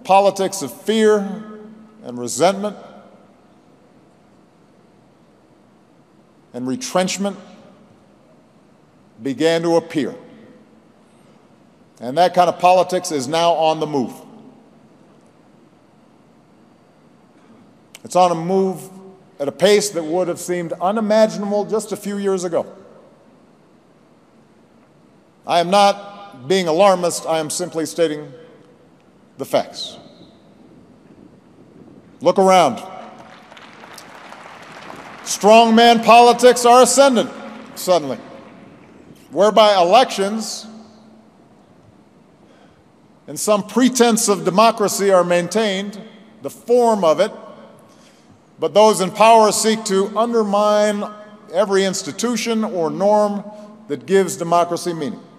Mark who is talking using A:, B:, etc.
A: politics of fear and resentment and retrenchment began to appear. And that kind of politics is now on the move. It's on a move at a pace that would have seemed unimaginable just a few years ago. I am not being alarmist, I am simply stating the facts. Look around. Strongman politics are ascendant, suddenly, whereby elections and some pretense of democracy are maintained, the form of it, but those in power seek to undermine every institution or norm that gives democracy meaning.